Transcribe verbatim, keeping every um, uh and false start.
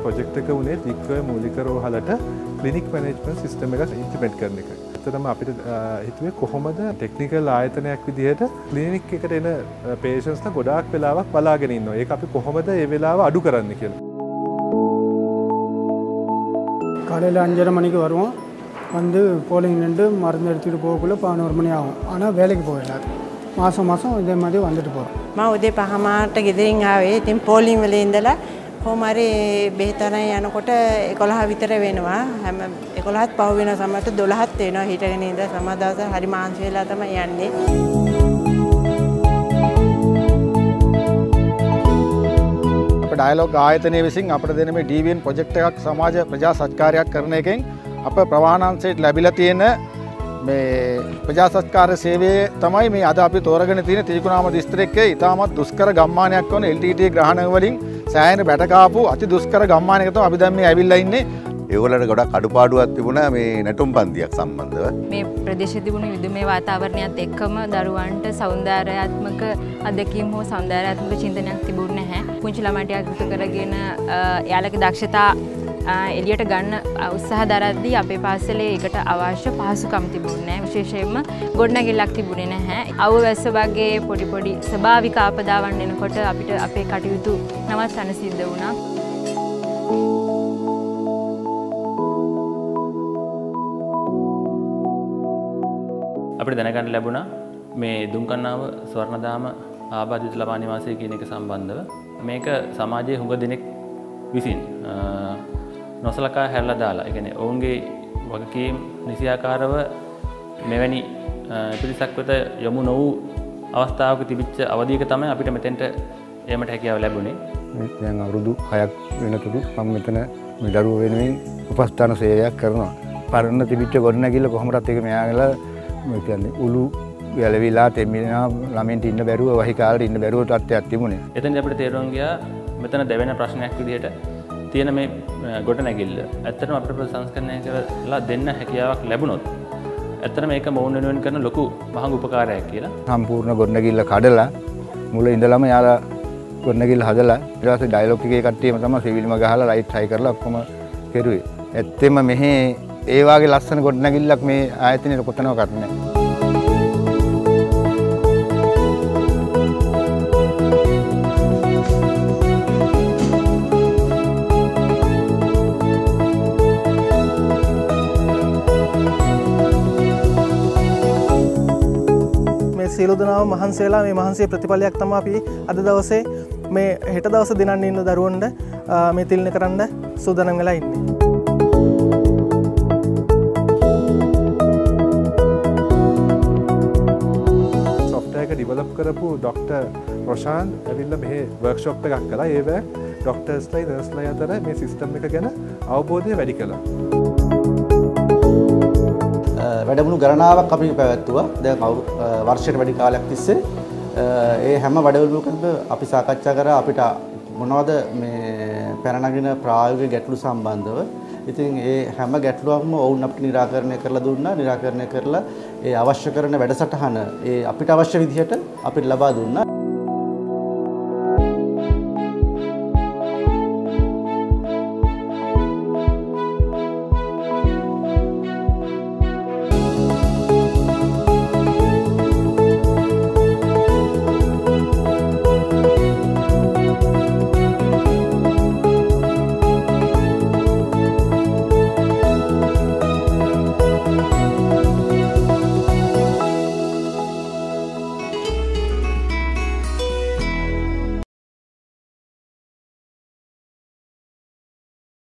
Project එක උනේ වික්‍රම මූලික රෝහලට ක්ලිනික් මැනේජ්මන්ට් සිස්ටම් එකක් ඉම්ප්ලිමන්ට් කරන එක. ඇත්තටම අපිට හිතුවේ කොහොමද ටෙක්නිකල් ආයතනයක් විදිහට ක්ලිනික් එකට එන පේෂන්ට්ස්ලා ගොඩාක් වෙලාවක් බලාගෙන ඉන්නවා. ඒක අපි කොහොමද ඒ වෙලාව අඩු කරන්න කියලා. காலையில் அஞ்சரை மணிக்கு வருவோம். வந்து போலிங் நின்று மருந்து எடுத்துகிட்டு போகக்குள்ளே பதினோரு மணி ஆகும். ஆனால் வேலைக்கு போயிடலாம். மாதம் மாதம் இதே மாதிரி வந்துட்டு போகிறோம். මම උදේ පහමාරට ගෙදරින් ආවේ. ඉතින් පෝලිං වල ඉඳලා කොහොම හරි බෙහෙතරන් යනකොට එකොළහ විතර වෙනවා. හැම එකොළහත් පහු වෙන සමහරට දොළහත් වෙනවා. හිටගෙන ඉඳලා සමහර දවස් හරි මාංශ වෙලා තමයි යන්නේ. ඩයලොග් ආයතනයේ විසින් අපට දෙන මේ ඩී වී එන් ප්‍රොජෙක්ට් එකක් සමාජ ප්‍රජා සත්කාරයක් කරන එකෙන් අප ප්‍රවාහනාංශයට ලැබිලා තියෙන මේ ප්‍රජා සත්කාර සේවයේ තමයි මේ අද අපි තෝරගෙන තියෙන තිරිකුණාම දිස්ත්‍රික්කයේ ඉතාමත් දුෂ්කර ගම්මානයක් වන එල් ටී ටී ග්‍රහණ වලින් සෑහෙන බැට කාපු අති දුෂ්කර ගම්මානයක තමයි අපි දැන් මේ ඇවිල්ලා ඉන්නේ. ඒගොල්ලන්ට ගොඩක් අඩුපාඩුවක් තිබුණා මේ නැටුම් පන්තියක් සම්බන්ධව. මේ ප්‍රදේශයේ තිබුණු විදුමේ වාතාවරණයත් එක්කම දරුවන්ට සෞන්දර්යාත්මක අත්දැකීම් හෝ සෞන්දර්යාත්මක චින්තනයක් තිබුණේ නැහැ. පුංචි ළමයිට එකතු කරගෙන එයාලගේ දක්ෂතා එළියට ගන්න උත්සාහ දරද්දී අපේ පාසලේ ඒකට අවශ්‍ය පහසුකම් තිබුණේ නැහැ. විශේෂයෙන්ම ගොඩනැගිල්ලක් තිබුණේ නැහැ. අවුව වැස්ස වගේ පොඩි පොඩි ස්වභාවික ආපදාවන් එනකොට අපිට අපේ කටයුතු නවත්තන්න සිද්ධ වුණා. අපිට දැනගන්න ලැබුණා මේ දුම්කන්නාව ස්වර්ණදාම ආබාධිත ළමා නිවාසය කියන එක සම්බන්ධව මේක සමාජයේ හුඟ දෙනෙක් විසින් නොසලකා හැරලා දාලා ඒ කියන්නේ ඔවුන්ගේ වගකීම් නිසියාකාරව මෙවැනි පිරිසක් වෙත යොමු නොවූ අවස්ථාවක තිබිච්ච අවධියක තමයි අපිට මෙතෙන්ට එීමට හැකියාව ලැබුණේ. දැන් අවුරුදු හයක් වෙනතුරු මම මෙතන මේ දරුවෝ වෙනුවෙන් උපස්ථාන සේවයක් කරනවා. පරණ තිබිච්ච ගොඩනැගිල්ල කොහොමදත් ඒක මෙයාගලා මේ කියන්නේ උළු ගැලවිලා තෙමිනා ළමින්ට ඉන්න බැරුව වහි කාලේ ඉන්න බැරුව තත්ත්වයක් තිබුණේ. එතෙන් අපිට තේරුම් ගියා මෙතන දෙවෙනි ප්‍රශ්නයක් විදිහට තියෙන මේ ගොඩනැගිල්ල. ඇත්තටම අපිට ප්‍රසංස්කරණය කරලා දෙන්න හැකියාවක් ලැබුණොත් ඇත්තටම මේක මොවුන් වෙනුවෙන් කරන ලොකු මහඟු උපකාරයක් කියලා. සම්පූර්ණ ගොඩනැගිල්ල කඩලා මුල ඉඳලම යාලා ගොඩනැගිල්ල හදලා ඊට පස්සේ ඩයලොග් එකේ කට්ටියම තමයි සිවිල්ම ගහලා ලයිට් හයි කරලා ඔක්කොම කෙරුවේ. ඇත්තෙම මෙහි ඒ වාගේ ලස්සන ගොඩනැගිල්ලක් මේ ආයතනයේ කොතනවත් නැහැ. මේ සියලු දෙනාම මහන්සියලා මේ මහන්සිය ප්‍රතිඵලයක් තමයි අපි අද දවසේ මේ හෙට දවසේ දිනන්න ඉන්න දරුවන්ට මේ තිලින කරන්න සූදානම් වෙලා ඉන්නේ. ඩිවලොප් කරපු ඩොක්ටර් රොෂාන් ඇවිල්ලා මෙහි වර්ක්ෂොප් එකක් කළා. ඒව ඩොක්ටර්ස්ලයි නර්ස්ලයි අතර මේ සිස්ටම් එක ගැන අවබෝධය වැඩි කළා. වැඩමුණු ගණනාවක් අපි පැවැත්තුවා. දැන් වර්ෂයට වැඩි කාලයක් තිස්සේ ඒ හැම වැඩමුළුවකම අපි සාකච්ඡා කරා අපිට මොනවද මේ පැන නගින ප්‍රායෝගික ගැටලු සම්බන්ධව. ඉතින් ඒ හැම ගැටලුවක්ම ඔවුන් අපිට निराකරණය කරලා දුන්නා. निराකරණය කරලා ඒ අවශ්‍ය කරන වැඩසටහන ඒ අපිට අවශ්‍ය විදිහට අපිට ලබා දුන්නා.